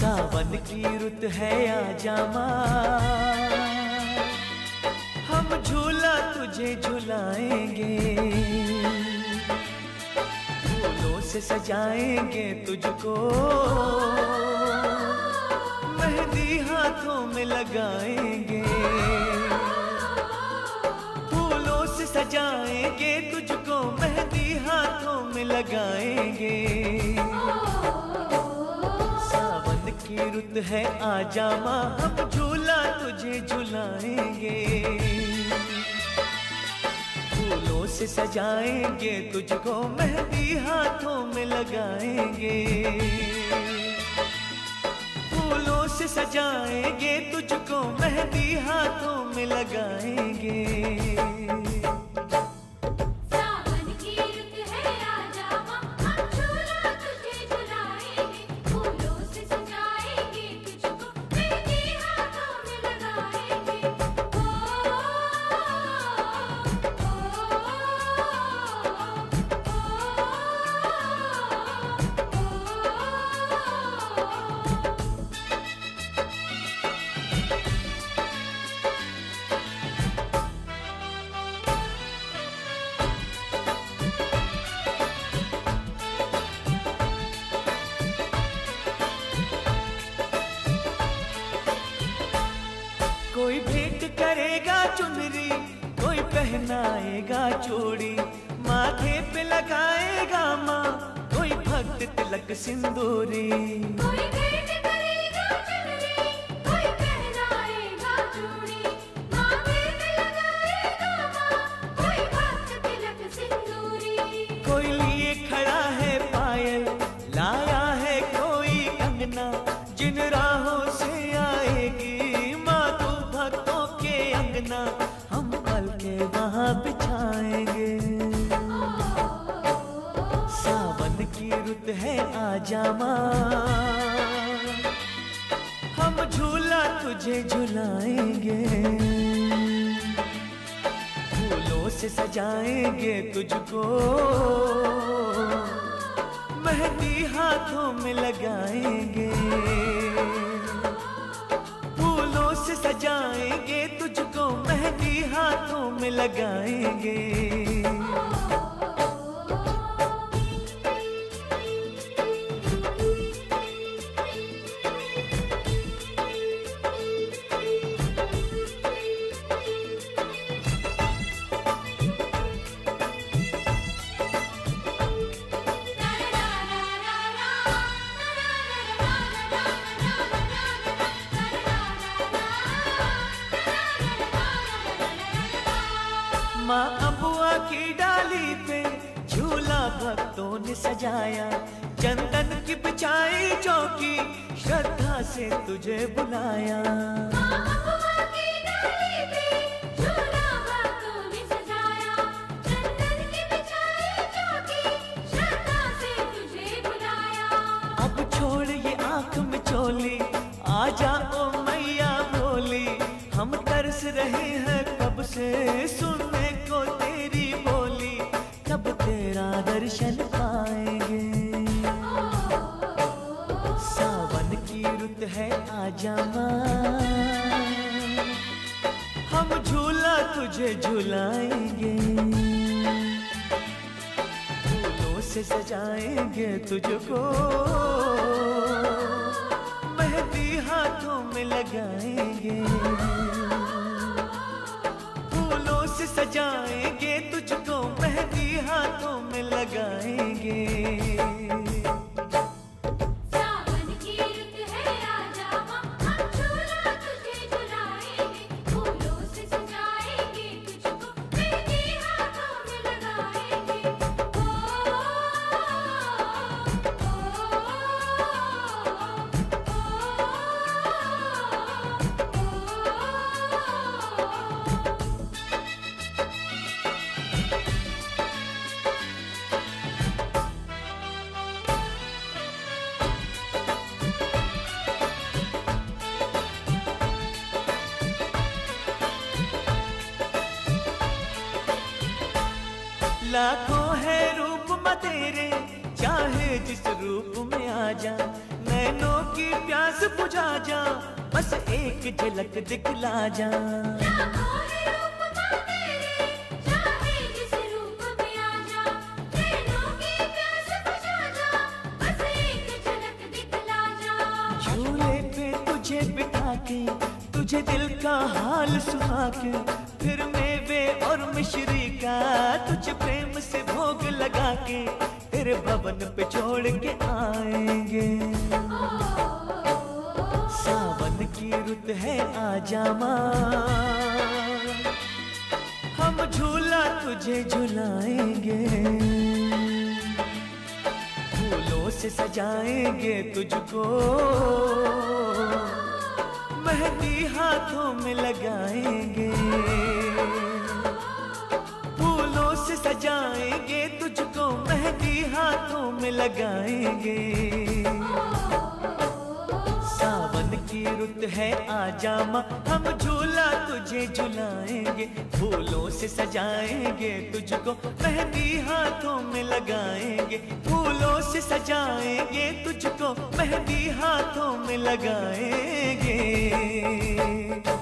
सावन की रुत है आजा माँ, हम झूला तुझे झुलाएंगे, फूलों से सजाएंगे तुझको, मेहंदी हाथों में लगाएंगे, फूलों से सजाएंगे तुझको, मेहंदी हाथों में लगाएंगे। सावन की रुत है आजा माँ, हम झूला तुझे झुलाएंगे, फूलों से सजाएंगे तुझको, मेहंदी हाथों में लगाएंगे, फूलों से सजाएंगे तुझको, मेहंदी हाथों में लगाएंगे। कोई भेंट करेगा चुनरी, कोई पहनाएगा चूड़ी, माथे पे लगाएगा माँ, कोई भक्त तिलक सिंदूरी। कोई भेंट करेगा चुनरी, कोई पहनाएगा चूड़ी, माथे पे लगाएगा माँ, कोई भक्त तिलक सिंदूरी। कोई लिए खड़ा है पायल, लाया है कोई कंगना, जिन राहों से आएगी अंगना, हम पल के वहाँ बिछाएंगे। सावन की रुत है आजा माँ, हम झूला तुझे झुलाएंगे, फूलों से सजाएंगे तुझको, मेहंदी हाथों में लगाएंगे, से सजाएंगे तुझको, मेहंदी हाथों में लगाएंगे। माँ अबुआ की डाली पे झूला भक्तों ने सजाया, चंदन की बिछाई चौकी, श्रद्धा से तुझे बुलाया। माँ अबुआ की डाली पे झूला भक्तों ने सजाया, चंदन की बिछाई चौकी, श्रद्धा से तुझे बुलाया। अब छोड़ ये आँख में चोली, आ जाओ मैया बोली, हम तरस रहे हैं कब से सुनने को तेरी बोली, कब तेरा दर्शन पाएंगे। सावन की रुत है आजा माँ, हम झूला तुझे झुलाएंगे, फूलों से सजाएंगे तुझको, मेहंदी हाथों में लगाएंगे, फूलों से सजाएंगे तुझको, मेहंदी हाथों में लगाएंगे। सावन की रुत है आजा माँ, हम झूला तुझे झुलाएंगे, फूलों से सजाएंगे तुझको, मेहंदी हाथों में लगाएंगे। लाखों है रूप तेरे, चाहे जिस रूप में आ जा, नैनों की प्यास बुझा जा, बस एक झलक दिखला जा। लाखों है रूप माँ तेरे, चाहे जिस रूप में आ जा, नैनों की प्यास बुझा जा, बस एक झलक दिखला जा। झूले पे तुझे बिठा के, तुझे दिल का हाल सुना के, फिर मेवे और मिश्री का तुझे प्रेम से भोग लगा के, तेरे भवन पे छोड़ के आएंगे। सावन की रुत है आजा माँ, हम झूला तुझे झुलाएंगे, फूलों से सजाएंगे तुझको, मेहंदी हाथों में लगाएंगे, फूलों से सजाएंगे तुझको, मेहंदी हाथों में लगाएंगे। सावन की रुत है आजा माँ, हम झूला तुझे झुलाएंगे, फूलों से सजाएंगे तुझको, मेहंदी हाथों में लगाएंगे, फूलों से सजाएंगे तुझको, मेहंदी हाथों में लगाएंगे।